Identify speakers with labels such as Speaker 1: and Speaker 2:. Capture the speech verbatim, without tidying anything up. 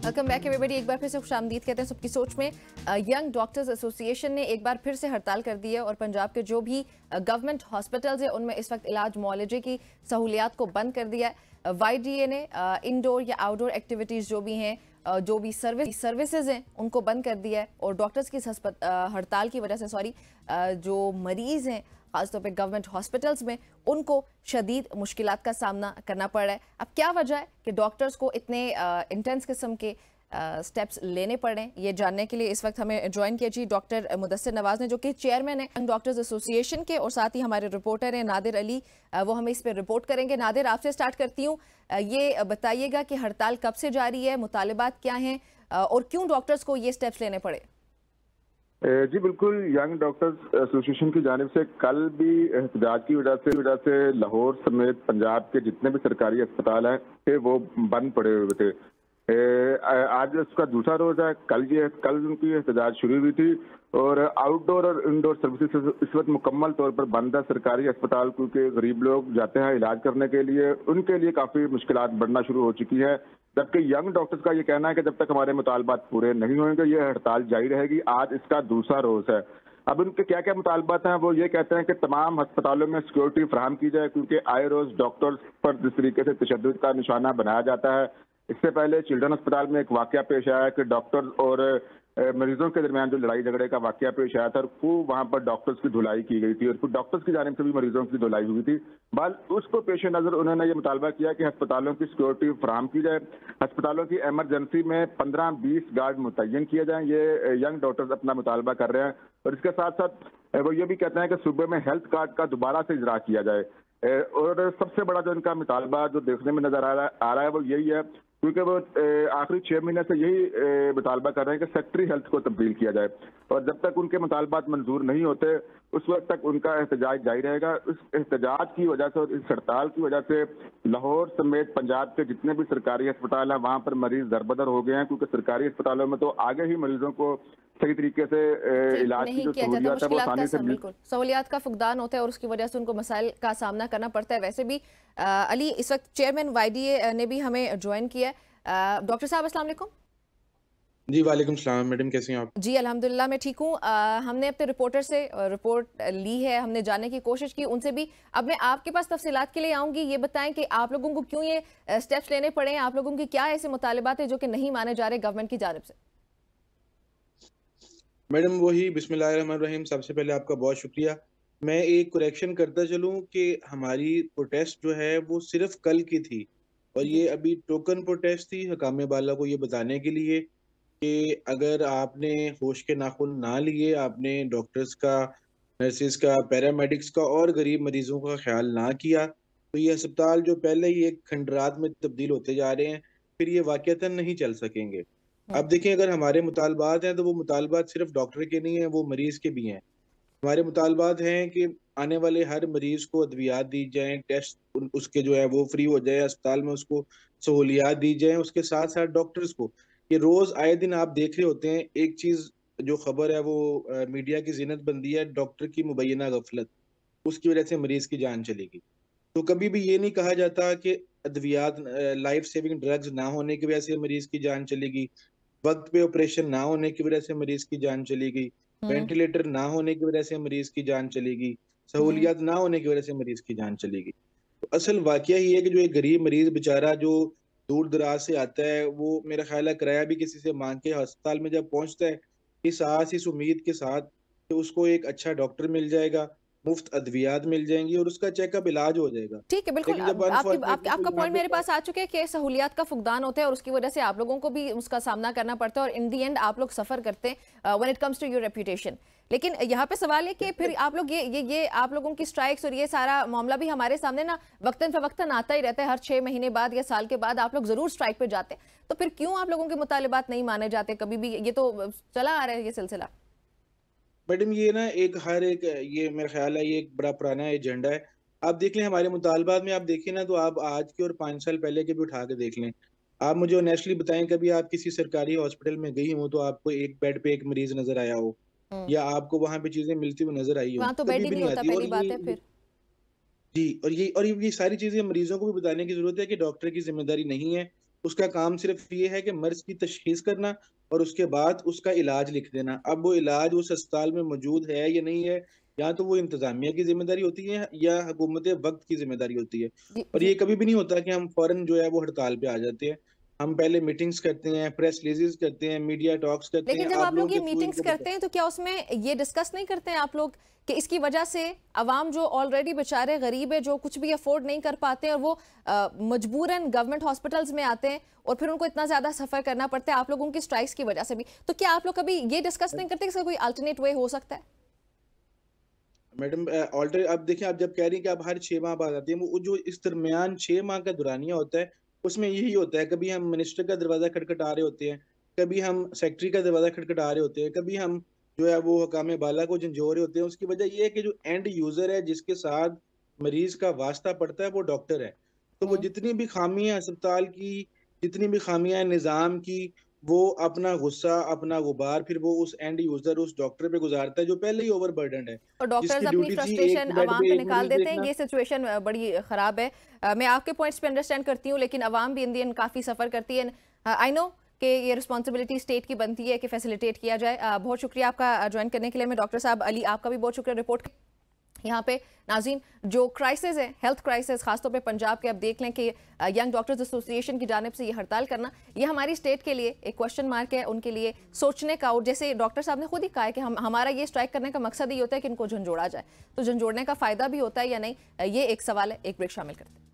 Speaker 1: Welcome back everybody. एक बार फिर से खुशामदीद कहते हैं सबकी सोच में। यंग डॉक्टर्स एसोसिएशन ने एक बार फिर से हड़ताल कर दी है और पंजाब के जो भी गवर्नमेंट हॉस्पिटल्स हैं उनमें इस वक्त इलाज मुआलजे की सहूलियात को बंद कर दिया है। वाईडीए ने इंडोर या आउटडोर एक्टिविटीज़ जो भी हैं, जो भी सर्विस सर्विसेज हैं उनको बंद कर दिया है। और डॉक्टर्स की हड़ताल की वजह से सॉरी जो मरीज़ हैं खासतौर पे गवर्नमेंट हॉस्पिटल्स में उनको शदीद मुश्किलात का सामना करना पड़ रहा है। अब क्या वजह है कि डॉक्टर्स को इतने इंटेंस किस्म के स्टेप्स लेने पड़ रहे हैं, ये जानने के लिए इस वक्त हमें ज्वाइन किया जी डॉक्टर मुदस्सिर नवाज ने, जो कि चेयरमैन है यंग डॉक्टर्स एसोसिएशन के, और साथ ही हमारे रिपोर्टर हैं नादिर अली, वो हमें इस पर रिपोर्ट करेंगे। नादिर, आपसे स्टार्ट करती हूँ, ये बताइएगा कि हड़ताल कब से जारी है, मुतालिबात क्या हैं और क्यों डॉक्टर्स को ये स्टेप्स लेने पड़े?
Speaker 2: जी बिल्कुल, यंग डॉक्टर्स एसोसिएशन की जानिब से कल भी एहतजाज की वजह से वजह से लाहौर समेत पंजाब के जितने भी सरकारी अस्पताल हैं थे वो बंद पड़े हुए थे। आज उसका दूसरा रोज है। कल ये कल उनकी एहतजाज शुरू हुई थी और आउटडोर और इंडोर सर्विसेज इस वक्त मुकम्मल तौर पर बंद है। सरकारी अस्पताल क्योंकि गरीब लोग जाते हैं इलाज करने के लिए, उनके लिए काफ़ी मुश्किलात बढ़ना शुरू हो चुकी है। जबकि यंग डॉक्टर्स का ये कहना है कि जब तक हमारे मुतालबात पूरे नहीं होंगे ये हड़ताल जारी रहेगी। आज इसका दूसरा रोज है। अब उनके क्या क्या मुतालबात हैं, वो ये कहते हैं कि तमाम अस्पतालों में सिक्योरिटी फराहम की जाए, क्योंकि आए रोज डॉक्टर्स पर जिस तरीके से तशद्दुद का निशाना बनाया जाता है। इससे पहले चिल्ड्रन अस्पताल में एक वाकया पेश आया कि डॉक्टर्स और मरीजों के दरमियान जो लड़ाई झगड़े का वाकया पेश आया था और खूब वहां पर डॉक्टर्स की धुलाई की गई थी और फिर डॉक्टर्स की जानिब से भी मरीजों की धुलाई हुई थी। बल उसको पेश नजर उन्होंने ये मुतालबा किया कि अस्पतालों की सिक्योरिटी फराहम की जाए, अस्पतालों की एमरजेंसी में पंद्रह बीस गार्ड मुतय्यन किए जाएं। ये यंग डॉक्टर्स अपना मुतालबा कर रहे हैं और इसके साथ साथ वो ये भी कहते हैं कि सूबे में हेल्थ कार्ड का दोबारा से इजरा किया जाए। और सबसे बड़ा जो इनका मुतालबा जो देखने में नजर आ रहा आ रहा है वो यही है, क्योंकि वो आखिरी छह महीने से यही मुतालबा कर रहे हैं कि सेक्टरी हेल्थ को तब्दील किया जाए और जब तक उनके मुतालबात मंजूर नहीं होते उस वक्त तक उनका एहतजाज जारी रहेगा। इस एहतजाज की वजह से और इस हड़ताल की वजह से लाहौर समेत पंजाब के जितने भी सरकारी अस्पताल हैं वहां पर मरीज दरबदर हो गए हैं, क्योंकि सरकारी अस्पतालों में तो आगे ही मरीजों को सही तरीके से इलाज की जो सहूलियात है वो आसानी से बिल्कुल
Speaker 1: सहूलियात का फुकदान होता है और उसकी वजह से उनको मसाइल का सामना करना पड़ता है। वैसे भी आ, अली इस वक्त चेयरमैन वाईडीए ने भी हमें ज्वाइन किया है। डॉक्टर साहब अस्सलाम वालेकुम।
Speaker 3: जी वालेकुम सलाम मैडम, कैसी हैं आप?
Speaker 1: जी अल्हम्दुलिल्लाह मैं ठीक हूँ। हमने अपने रिपोर्टर से रिपोर्ट ली है, हमने जानने की कोशिश की उनसे भी। अब मैं आपके पास तफसीलात के लिए आऊँगी। ये बताएं कि आप लोगों को क्यों ये स्टेप्स लेने पड़े हैं, आप लोगों की क्या ऐसे मुतालिबात है जो कि नहीं माने जा रहे गवर्नमेंट की जानिब से?
Speaker 3: मैडम वही बिस्मिल्लाहिर्रहमानिर्रहीम, सबसे पहले आपका बहुत शुक्रिया। मैं एक करेक्शन करता चलूँ कि हमारी प्रोटेस्ट जो है वो सिर्फ कल की थी और ये अभी टोकन प्रोटेस्ट थी हकाम बाला को ये बताने के लिए कि अगर आपने होश के नाखून ना लिए, आपने डॉक्टर्स का, नर्सिस का, पैरामेडिक्स का और गरीब मरीजों का ख्याल ना किया तो ये अस्पताल जो पहले ही एक खंडरात में तब्दील होते जा रहे हैं फिर ये वाकईतन नहीं चल सकेंगे। अब देखिए, अगर हमारे मुतालबात हैं तो वो मुतालबात सिर्फ डॉक्टर के नहीं हैं, वो मरीज के भी हैं। हमारे मुतालबात हैं कि आने वाले हर मरीज को अद्वियात दी जाएं, टेस्ट उसके जो है वो फ्री हो जाए, अस्पताल में उसको सहूलियात दी जाएं। उसके साथ साथ डॉक्टर्स को ये रोज आए दिन आप देख रहे होते हैं, एक चीज जो खबर है वो आ, मीडिया की जीनत बंदी है डॉक्टर की मुबैना गफलत, उसकी वजह से मरीज की जान चलेगी। तो कभी भी ये नहीं कहा जाता कि अद्वियात लाइफ सेविंग ड्रग्स ना होने की वजह से मरीज की जान चलेगी, वक्त पे ऑपरेशन ना होने की वजह से मरीज की जान चली गई, वेंटिलेटर ना होने की वजह से मरीज की जान चलेगी, सहूलियात ना होने की वजह से मरीज की जान चलेगी। तो असल वाकया ही है कि जो एक गरीब मरीज बेचारा जो दूर दराज से आता है वो मेरा ख्याल है किराया भी किसी से मांग के अस्पताल में जब पहुंचता है इस आस इस उम्मीद के साथ कि उसको एक अच्छा डॉक्टर मिल जाएगा, मुफ्त अद्वियात मिल जाएंगी और उसका चेकअप इलाज हो जाएगा।
Speaker 1: ठीक है, बिल्कुल आपकी आपका आपका पॉइंट मेरे पास आ चुके हैं कि सहूलियात का फुकदान होता है और उसकी वजह से आप लोगों को भी उसका सामना करना पड़ता है और इन दी एंड आप लोग सफर करते हैं when it comes to your reputation. लेकिन यहाँ पे सवाल है कि फिर आप लोग ये ये ये आप लोगों की स्ट्राइक्स और ये सारा मामला भी हमारे सामने ना वक्तन फवक्तन आता ही रहता है, हर छह महीने बाद या साल के बाद आप लोग जरूर स्ट्राइक पे जाते हैं। तो फिर क्यों आप लोगों के मुतालिबात नहीं माने जाते कभी भी? ये तो चला आ रहा है ये सिलसिला।
Speaker 3: मैडम ये ना एक हर एक ये मेरा ख्याल है ये एक बड़ा पुराना एजेंडा है। आप देख लें हमारे मुतालबात में, आप देखिए ना तो आप आज के और पाँच साल पहले के भी उठा के देख लें। आप मुझे ऑनेस्टली बताएं, कभी आप किसी सरकारी हॉस्पिटल में गई हो तो आपको एक बेड पे एक मरीज नजर आया हो या आपको वहां पे चीजें मिलती हुई नजर आई हो?
Speaker 1: वहां तो बेड ही नहीं होता, पहली बात है। फिर
Speaker 3: जी, और ये और ये सारी चीजें मरीजों को भी बताने की जरूरत है कि डॉक्टर की जिम्मेदारी नहीं है उसका काम सिर्फ ये है कि मर्ज की तशखीस करना और उसके बाद उसका इलाज लिख देना। अब वो इलाज उस अस्पताल में मौजूद है या नहीं है, या तो वो इंतजामिया की जिम्मेदारी होती है या हुकूमत वक्त की जिम्मेदारी होती है।
Speaker 1: जी
Speaker 3: और
Speaker 1: जी।
Speaker 3: ये कभी भी नहीं होता कि हम फौरन जो है वो हड़ताल पे आ जाते हैं। हम पहले मीटिंग्स करते हैं, प्रेस रिलीजेस करते हैं, मीडिया टॉक्स करते हैं,
Speaker 1: लेकिन जब
Speaker 3: आप
Speaker 1: आप
Speaker 3: लोगों
Speaker 1: लोग ये
Speaker 3: के थ्रू
Speaker 1: मीटिंग्स
Speaker 3: इनको
Speaker 1: करते हैं तो क्या उसमें ये डिस्कस नहीं करते हैं आप लोग कि इसकी वजह से अवाम जो ऑलरेडी बेचारे गरीब है, जो कुछ भी अफोर्ड नहीं कर पाते हैं और वो अ, मजबूरन गवर्नमेंट हॉस्पिटल्स में आते हैं और फिर उनको इतना ज्यादा सफर करना पड़ता है आप लोगों की स्ट्राइक्स की वजह से भी, तो क्या आप लोग कभी ये डिस्कस नहीं करते कि इसका कोई अल्टरनेट वे हो सकता है?
Speaker 3: मैडम ऑल्टर अब देखिए, आप जब कह रही हैं कि आप हर छह माह बाद आती हैं, वो जो इस दरमियान छह माह का दुरानिया होता है, उसमें यही होता है, कभी हम मिनिस्टर का दरवाजा खटखटा रहे होते हैं, कभी हम सेक्रेटरी का दरवाजा खटखटा रहे होते हैं, कभी हम जो है वो हकाम बाला को झंझोर रहे होते हैं। उसकी वजह ये है कि जो एंड यूजर है, जिसके साथ मरीज का वास्ता पड़ता है, वो डॉक्टर है। तो वो
Speaker 1: हम्म।
Speaker 3: जितनी भी खामियां अस्पताल की, जितनी भी खामियां निज़ाम की, वो अपना गुस्सा, अपना गुबार फिर वो उस एंड यूजर, उस डॉक्टर पे गुजारता है जो पहले ही ओवरबर्डन है,
Speaker 1: और डॉक्टर्स
Speaker 3: जिसकी
Speaker 1: अपनी
Speaker 3: ड्यूटी थी
Speaker 1: फ्रस्ट्रेशन
Speaker 3: एक बेड
Speaker 1: अवाम
Speaker 3: पे
Speaker 1: पे
Speaker 3: एक
Speaker 1: निकाल
Speaker 3: मरीज
Speaker 1: देते हैं।
Speaker 3: देखना।
Speaker 1: ये सिचुएशन बड़ी ख़राब है। अ, मैं आपके पॉइंट्स पे अंडरस्टैंड करती हूँ, लेकिन अवाम भी इन दी एंड काफ़ी सफ़र करती है। आई नो कि ये रिस्पॉन्सिबिलिटी स्टेट की बनती है कि फैसिलिटेट किया जाए। अ, बहुत शुक्रिया आपका ज्वाइन करने के लिए। मैं डॉक्टर साहब अली, आपका भी बहुत शुक्रिया रिपोर्ट यहाँ पे। नाज़रीन, जो क्राइसिस है, हेल्थ क्राइसिस, खासतौर पे पंजाब के, अब देख लें कि यंग डॉक्टर्स एसोसिएशन की जानिब से ये हड़ताल करना, ये हमारी स्टेट के लिए एक क्वेश्चन मार्क है, उनके लिए सोचने का। और जैसे डॉक्टर साहब ने खुद ही कहा है कि हम हमारा ये स्ट्राइक करने का मकसद ही होता है कि इनको झंझोड़ा जाए, तो झंझोड़ने का फ़ायदा भी होता है या नहीं, ये एक सवाल है। एक ब्रेक शामिल करते हैं।